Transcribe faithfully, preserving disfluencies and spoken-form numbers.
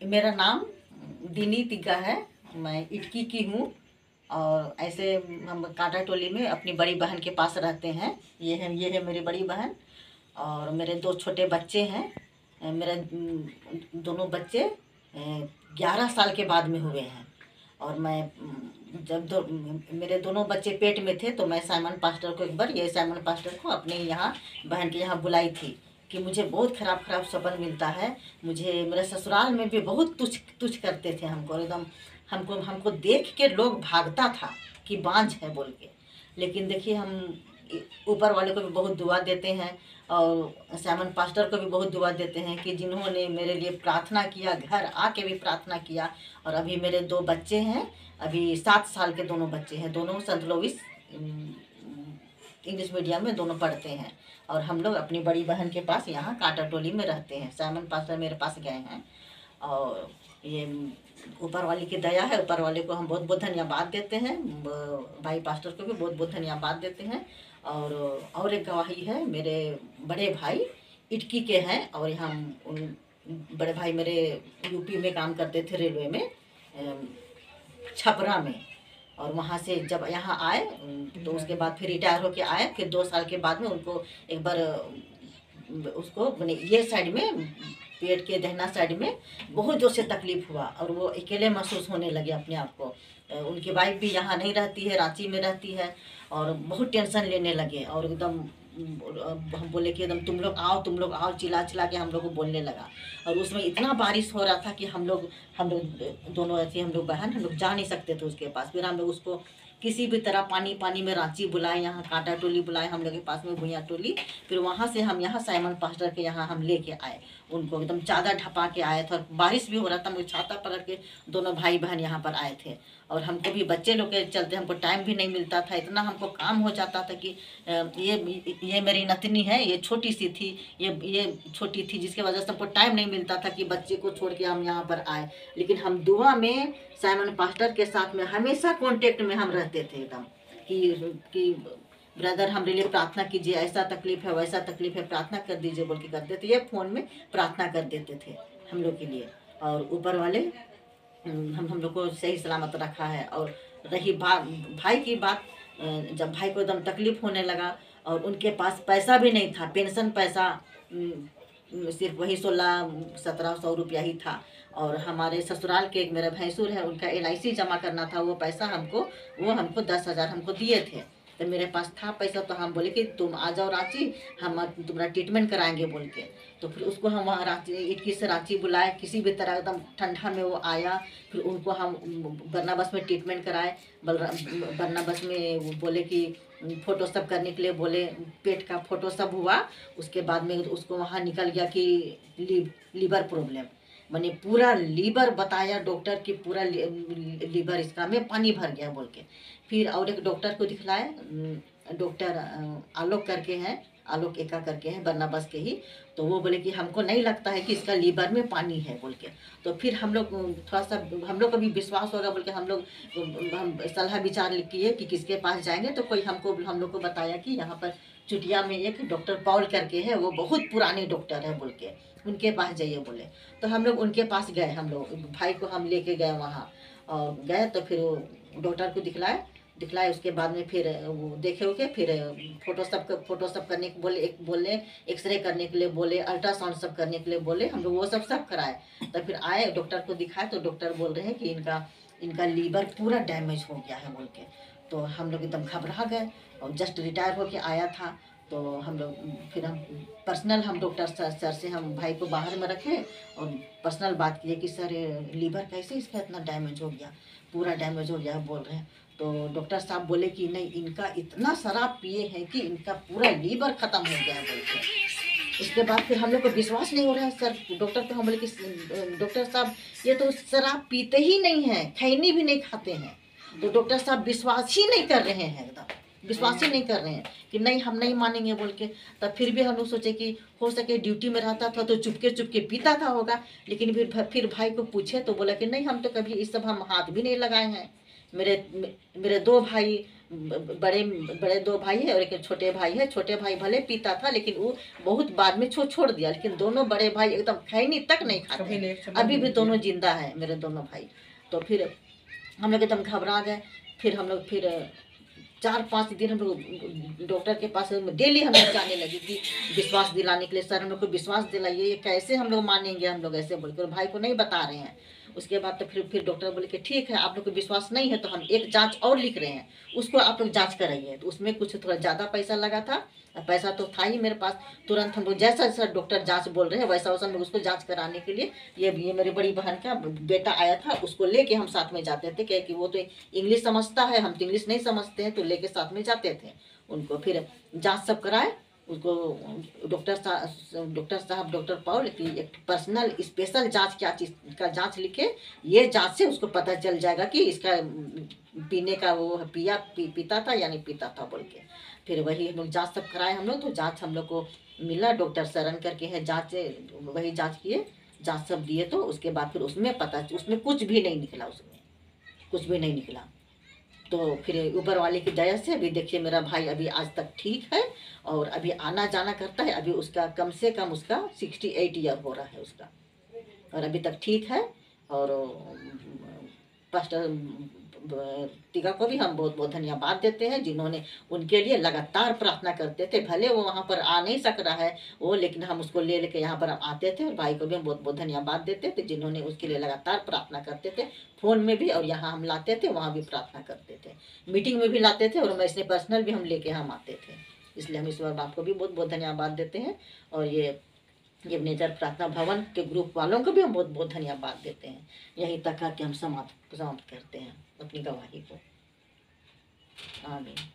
मेरा नाम दिनी तिग्गा है। मैं इटकी की हूँ और ऐसे हम कांटा टोली में अपनी बड़ी बहन के पास रहते हैं। ये है ये है मेरी बड़ी बहन और मेरे दो छोटे बच्चे हैं। मेरे दोनों बच्चे ग्यारह साल के बाद में हुए हैं और मैं जब दो मेरे दोनों बच्चे पेट में थे तो मैं साइमन पास्टर को एक बार ये साइमन पास्टर को अपने यहाँ बहन के यहाँ बुलाई थी कि मुझे बहुत ख़राब ख़राब सपन मिलता है। मुझे मेरे ससुराल में भी बहुत तुच्छ तुच्छ करते थे हमको, एकदम हमको हमको देख के लोग भागता था कि बांझ है बोल के। लेकिन देखिए हम ऊपर वाले को भी बहुत दुआ देते हैं और साइमन पास्टर को भी बहुत दुआ देते हैं कि जिन्होंने मेरे लिए प्रार्थना किया, घर आके भी प्रार्थना किया। और अभी मेरे दो बच्चे हैं, अभी सात साल के दोनों बच्चे हैं, दोनों सेंट लुइस इंग्लिश मीडियम में दोनों पढ़ते हैं और हम लोग अपनी बड़ी बहन के पास यहाँ कांटा टोली में रहते हैं। साइमन पास्टर मेरे पास गए हैं और ये ऊपर वाले की दया है। ऊपर वाले को हम बहुत बहुत धन्यवाद देते हैं, भाई पास्टर को भी बहुत बहुत धन्यवाद देते हैं। और और एक गवाही है, मेरे बड़े भाई इटकी के हैं और यहाँ बड़े भाई मेरे यूपी में काम करते थे, रेलवे में, छपरा में। और वहाँ से जब यहाँ आए तो उसके बाद फिर रिटायर होके आए। फिर दो साल के बाद में उनको एक बार उसको ये साइड में पेट के दहना साइड में बहुत जोर से तकलीफ़ हुआ और वो अकेले महसूस होने लगे अपने आप को। उनकी वाइफ भी यहाँ नहीं रहती है, रांची में रहती है और बहुत टेंशन लेने लगे और एकदम हम बोले कि एकदम तुम लोग आओ तुम लोग आओ चिल्ला चिल्ला के हम लोग को बोलने लगा। और उसमें इतना बारिश हो रहा था कि हम लोग हम लोग दोनों ऐसे हम लोग बहन हम लोग जा नहीं सकते थे उसके पास। फिर हम लोग उसको किसी भी तरह पानी पानी में रांची बुलाए, यहाँ कांटा टोली बुलाए, हम लोग के पास में भुइयाँ टोली। फिर वहाँ से हम यहाँ साइमन पास्टर के यहाँ हम लेके आए उनको, एकदम चादर ढपा के आए थे और बारिश भी हो रहा था। मुझे छाता पकड़ के दोनों भाई बहन यहाँ पर आए थे और हमको भी बच्चे लोग के चलते हमको टाइम भी नहीं मिलता था, इतना हमको काम हो जाता था कि ये ये मेरी नतनी है, ये छोटी सी थी, ये ये छोटी थी, जिसके वजह से हमको टाइम नहीं मिलता था कि बच्चे को छोड़ के हम यहाँ पर आए। लेकिन हम दुआ में साइमन पास्टर के साथ में हमेशा कांटेक्ट में हम रहते थे एकदम कि कि ब्रदर हमारे लिए प्रार्थना कीजिए, ऐसा तकलीफ़ है वैसा तकलीफ़ है, प्रार्थना कर दीजिए बोल के करते थे। ये फ़ोन में प्रार्थना कर देते थे हम लोग के लिए और ऊपर वाले हम हम लोग को सही सलामत रखा है। और रही बात भाई की बात, जब भाई को एकदम तकलीफ़ होने लगा और उनके पास पैसा भी नहीं था, पेंशन पैसा सिर्फ वही सोलह सत्रह सौ रुपया ही था। और हमारे ससुराल के एक मेरा भैंसुर है, उनका एल आई सी जमा करना था, वो पैसा हमको वो हमको दस हज़ार हमको दिए थे। तो मेरे पास था पैसा तो हम बोले कि तुम आ जाओ रांची, हम तुम्हारा ट्रीटमेंट कराएंगे बोल के। तो फिर उसको हम वहाँ रांची इटकी से रांची बुलाए, किसी भी तरह एकदम ठंडा में वो आया। फिर उनको हम बरनाबस में ट्रीटमेंट कराए। बरनाबस में वो बोले कि फ़ोटो सब करने के लिए बोले, पेट का फ़ोटो सब हुआ। उसके बाद में उसको वहाँ निकल गया कि ली, लीवर प्रॉब्लम, मैंने पूरा लीवर बताया डॉक्टर की, पूरा लीवर इसका में पानी भर गया बोल के। फिर और एक डॉक्टर को दिखलाए, डॉक्टर आलोक करके हैं, आलोक एका करके हैं बरनाबस के ही। तो वो बोले कि हमको नहीं लगता है कि इसका लीवर में पानी है बोल के। तो फिर हम लोग थोड़ा सा हम लोग को भी विश्वास होगा बोल के हम लोग हम सलाह विचार किए कि किसके पास जाएंगे। तो कोई हमको हम लोग को बताया कि यहाँ पर चुटिया में एक डॉक्टर पॉल करके है, वो बहुत पुराने डॉक्टर है बोल के, उनके पास जाइए बोले। तो हम लोग उनके पास गए, हम लोग भाई को हम लेके गए वहाँ और गए। तो फिर वो डॉक्टर को दिखलाए दिखलाए उसके बाद में फिर वो देखे उके फिर फोटो सब फोटो सब करने के बोले, एक बोले एक्सरे करने के लिए बोले, अल्ट्रासाउंड सब करने के लिए बोले। हम लोग वो सब सब कराए। तो फिर आए डॉक्टर को दिखाए तो डॉक्टर बोल रहे हैं कि इनका इनका लीवर पूरा डैमेज हो गया है बोल के। तो हम लोग एकदम घबरा गए और जस्ट रिटायर होके आया था। तो हम लोग फिर हम पर्सनल हम डॉक्टर सर सर से हम भाई को बाहर में रखे और पर्सनल बात किए कि सर लीवर कैसे इसका इतना डैमेज हो गया, पूरा डैमेज हो गया बोल रहे हैं। तो डॉक्टर साहब बोले कि नहीं, इनका इतना शराब पिए हैं कि इनका पूरा लीवर ख़त्म हो गया है बोल के। उसके बाद फिर हम लोग को विश्वास नहीं हो रहा है सर। डॉक्टर तो हम बोले कि डॉक्टर साहब ये तो शराब पीते ही नहीं हैं, खैनी भी नहीं खाते हैं। तो डॉक्टर साहब विश्वास ही नहीं कर रहे हैं, एकदम विश्वास ही नहीं कर रहे हैं कि नहीं हम नहीं मानेंगे बोल के। तब फिर भी हम लोग सोचे कि हो सके ड्यूटी में रहता था तो चुपके चुपके पीता था होगा। लेकिन फिर फिर भाई को पूछे तो बोला कि नहीं हम तो कभी इस सब हम हाथ भी नहीं लगाए हैं। मेरे मेरे दो भाई ब- बड़े बड़े दो भाई है और एक छोटे भाई है। छोटे भाई भले पीता था लेकिन वो बहुत बाद में छो छोड़ दिया, लेकिन दोनों बड़े भाई एकदम खैनी तक नहीं खाते हैं। अभी भी दोनों जिंदा है मेरे दोनों भाई। तो फिर हम लोग एकदम घबरा गए। फिर हम लोग फिर चार पाँच दिन हम लोग डॉक्टर के पास डेली हम लोग जाने लगी थी विश्वास दिलाने के लिए, सर हम लोग को विश्वास दिलाइए, ये कैसे हम लोग मानेंगे, हम लोग ऐसे बोलकर भाई को नहीं बता रहे हैं। उसके बाद तो फिर फिर डॉक्टर बोले कि ठीक है, आप लोग को विश्वास नहीं है तो हम एक जांच और लिख रहे हैं, उसको आप लोग जांच कराइए। तो उसमें कुछ थोड़ा ज़्यादा पैसा लगा था, पैसा तो था ही मेरे पास। तुरंत हम लोग जैसा जैसा डॉक्टर जांच बोल रहे हैं वैसा वैसा हम लोग उसको जांच कराने के लिए, ये ये मेरी बड़ी बहन का बेटा आया था, उसको लेके हम साथ में जाते थे, क्योंकि वो तो इंग्लिश समझता है, हम तो इंग्लिश नहीं समझते हैं, तो लेके साथ में जाते थे उनको। फिर जांच सब कराए उसको। डॉक्टर साहब डॉक्टर साहब डॉक्टर पॉल की एक पर्सनल स्पेशल जांच, क्या चीज़ का जांच लिखे, ये जांच से उसको पता चल जाएगा कि इसका पीने का वो पिया पी, पीता था या नहीं पीता था बोल के। फिर वही हम लोग जाँच सब कराए हम लोग। तो जाँच हम लोग को मिला, डॉक्टर सरन करके है जाँच, वही जाँच किए, जाँच सब दिए। तो उसके बाद फिर उसमें पता, उसमें कुछ भी नहीं निकला, उसमें कुछ भी नहीं निकला। तो फिर ऊपर वाले की दया से अभी देखिए मेरा भाई अभी आज तक ठीक है और अभी आना जाना करता है। अभी उसका कम से कम उसका सिक्सटी एट ईयर हो रहा है उसका, और अभी तक ठीक है। और पास्टर टीका को भी हम बहुत बहुत धन्यवाद देते हैं, जिन्होंने उनके लिए लगातार प्रार्थना करते थे। भले वो वहाँ पर आ नहीं सक रहा है वो, लेकिन हम उसको ले लेके यहाँ पर हम आते थे, और भाई को भी हम बहुत बहुत धन्यवाद देते थे, जिन्होंने उसके लिए लगातार प्रार्थना करते थे, फ़ोन में भी, और यहाँ हम लाते थे वहाँ भी प्रार्थना करते थे, मीटिंग में भी लाते थे, और मैं इसलिए पर्सनल भी हम लेके हम आते थे। इसलिए हम ईश्वर बाप को भी बहुत बहुत धन्यवाद देते हैं। और ये ये नेचर प्रार्थना भवन के ग्रुप वालों को भी हम बहुत बहुत धन्यवाद देते हैं। यहीं तक कि हम समाप्त समाप्त करते हैं अपनी गवाही को। आमीन।